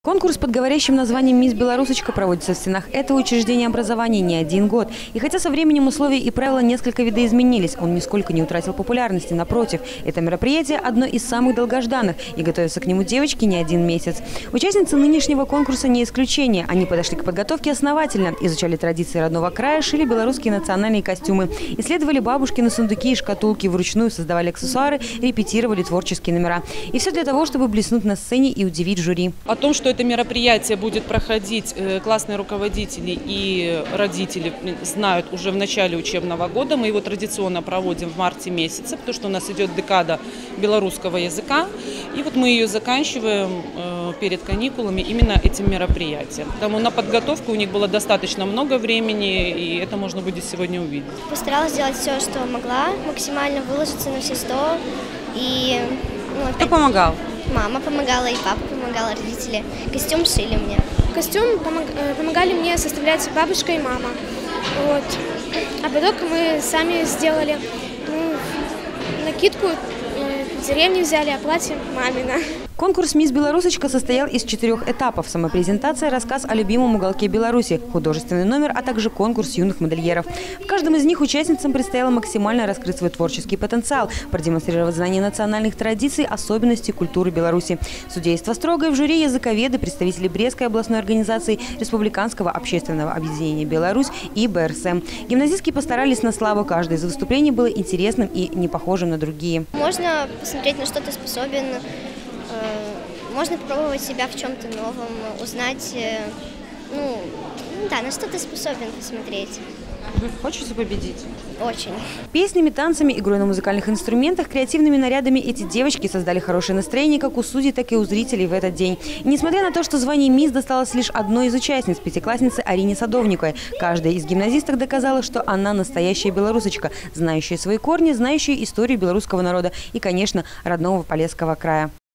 Конкурс под говорящим названием «Мисс Белорусочка» проводится в стенах этого учреждения образования не один год. И хотя со временем условия и правила несколько видоизменились, он нисколько не утратил популярности. Напротив, это мероприятие одно из самых долгожданных, и готовятся к нему девочки не один месяц. Участницы нынешнего конкурса не исключение. Они подошли к подготовке основательно, изучали традиции родного края, шили белорусские национальные костюмы, исследовали бабушкины сундуки и шкатулки, вручную создавали аксессуары, репетировали творческие номера. И все для того, чтобы блеснуть на сцене и удивить жюри. О том, что это мероприятие будет проходить, классные руководители и родители знают уже в начале учебного года. Мы его традиционно проводим в марте месяце, потому что у нас идет декада белорусского языка. И вот мы ее заканчиваем перед каникулами именно этим мероприятием. Потому на подготовку у них было достаточно много времени, и это можно будет сегодня увидеть. Постаралась сделать все, что могла, максимально выложиться на все 100. И, Кто помогал? Мама помогала, и папа помогал, родители. Костюм шили мне. Костюм помогали мне составлять бабушка и мама. Вот. А потом мы сами сделали накидку, в деревне взяли, а платье мамино. Конкурс «Мисс Белорусочка» состоял из 4 этапов. Самопрезентация, рассказ о любимом уголке Беларуси, художественный номер, а также конкурс юных модельеров. В каждом из них участницам предстояло максимально раскрыть свой творческий потенциал, продемонстрировать знания национальных традиций, особенностей культуры Беларуси. Судейство строгое, в жюри языковеды, представители Брестской областной организации, Республиканского общественного объединения «Беларусь» и БРСМ. Гимназистки постарались на славу. Каждое из выступлений было интересным и не похожим на другие. Можно посмотреть, на что ты способен. Можно попробовать себя в чем-то новом, узнать, на что ты способен посмотреть. Хочется победить? Очень. Песнями, танцами, игрой на музыкальных инструментах, креативными нарядами эти девочки создали хорошее настроение как у судей, так и у зрителей в этот день. И несмотря на то, что звание «Мисс» досталось лишь одной из участниц, пятикласснице Арине Садовниковой, каждая из гимназисток доказала, что она настоящая белорусочка, знающая свои корни, знающая историю белорусского народа и, конечно, родного Полесского края.